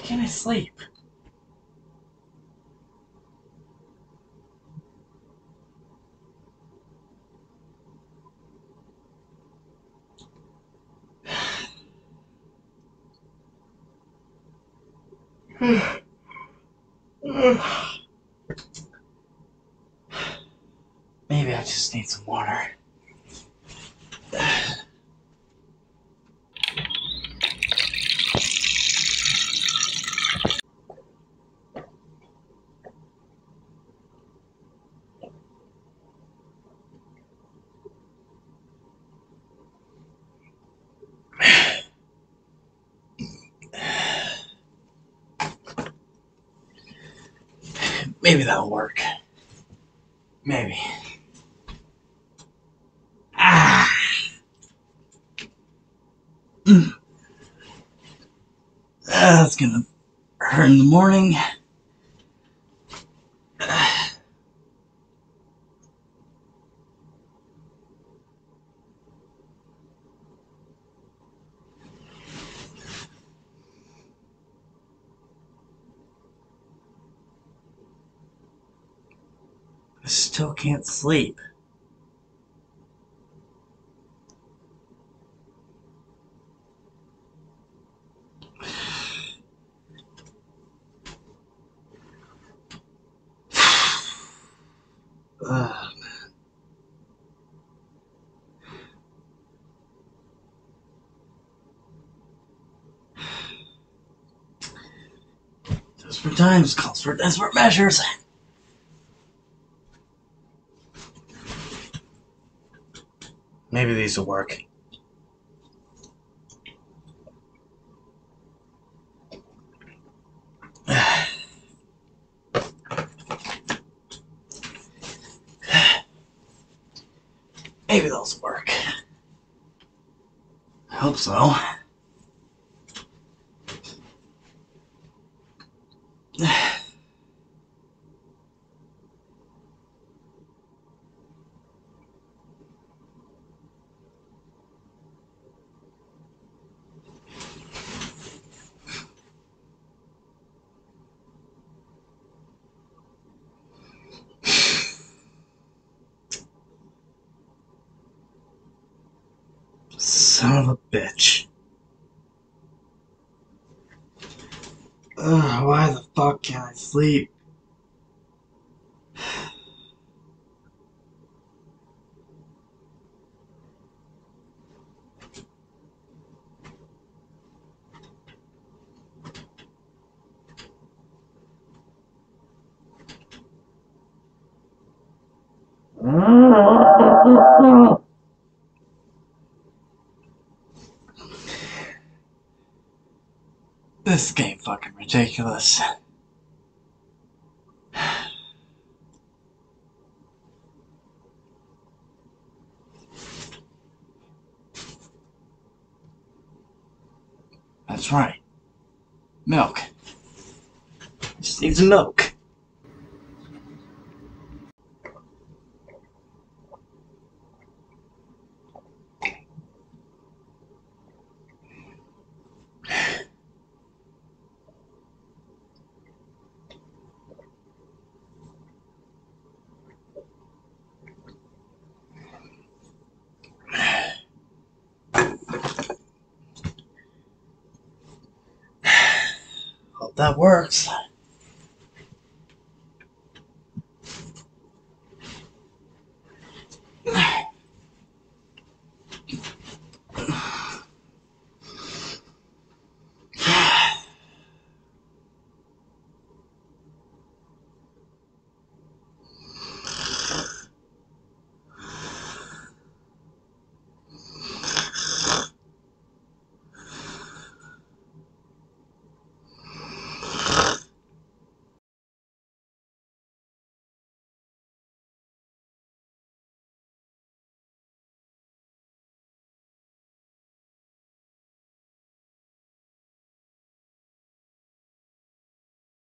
can't I sleep? Maybe I just need some water. Maybe that'll work. Maybe. Ah. That's gonna hurt in the morning. I still can't sleep. Man. Desperate times calls for desperate measures. Maybe these will work. Maybe those work. I hope so. Son of a bitch. Why the fuck can't I sleep? This game fucking ridiculous. That's right. Milk. Just needs milk. Hope that works.